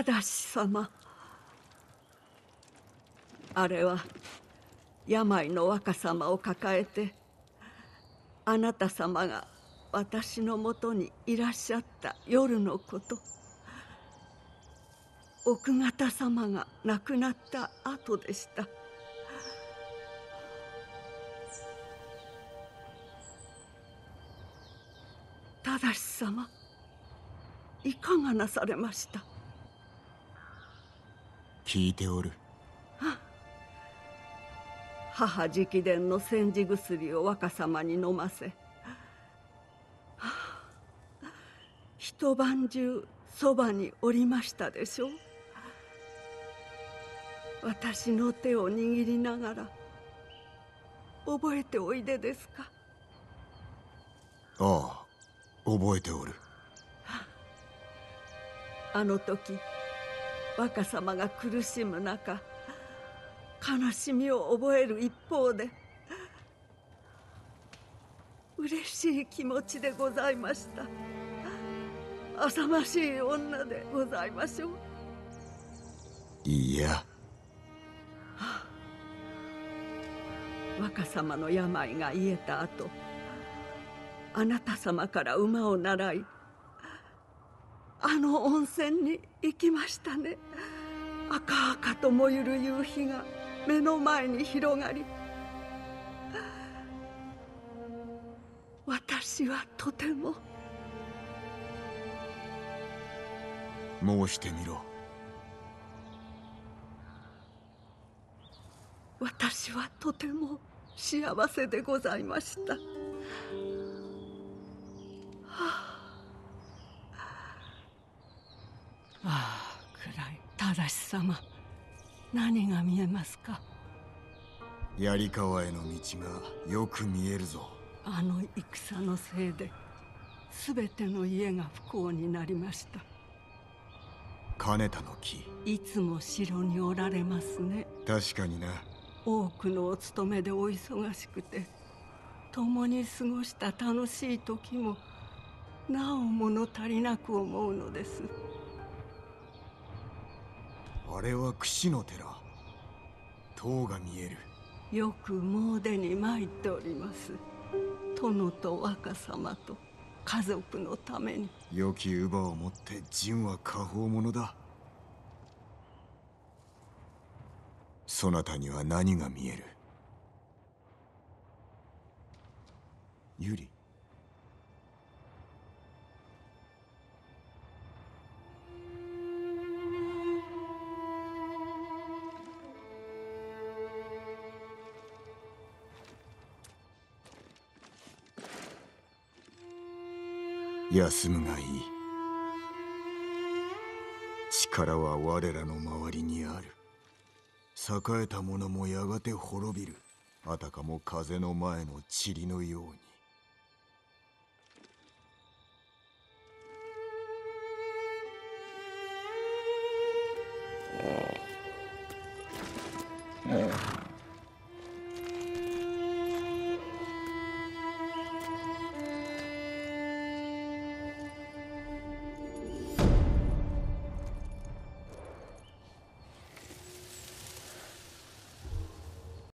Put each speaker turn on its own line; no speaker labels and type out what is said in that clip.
正様、あれは病の若様を抱えてあなた様が私のもとにいらっしゃった夜のこと。奥方様が亡くなった後でした。正様、いかがなされました？
聞いておる。
母直伝の煎じ薬を若様に飲ませ、一晩中そばにおりましたでしょう。私の手を握りながら覚えておいでですか？
ああ、覚えておる。
あの時若様が苦しむ中、悲しみを覚える一方で嬉しい気持ちでございました。浅ましい女でございましょう。
いや、
若様の病が癒えた後、あなた様から馬を習い、あの温泉に行きましたね。赤々と燃ゆる夕日が目の前に広がり、私はとても。
申してみろ。
私はとても幸せでございました。ああ、暗い。正様、何が見えますか？
槍川への道がよく見えるぞ。
あの戦のせいで全ての家が不幸になりました。
金田の木。
いつも城におられますね。
確かにな。
多くのお勤めでお忙しくて、共に過ごした楽しい時もなお物足りなく思うのです。
あれは櫛の寺。塔が見える。
よく詣に参っております。殿と若様と家族のために。
良き乳母をもって仁は果報者だ。そなたには何が見える？ユリ。休むがいい。力は我らの周りにある。栄えた者もやがて滅びる。あたかも風の前の塵のように。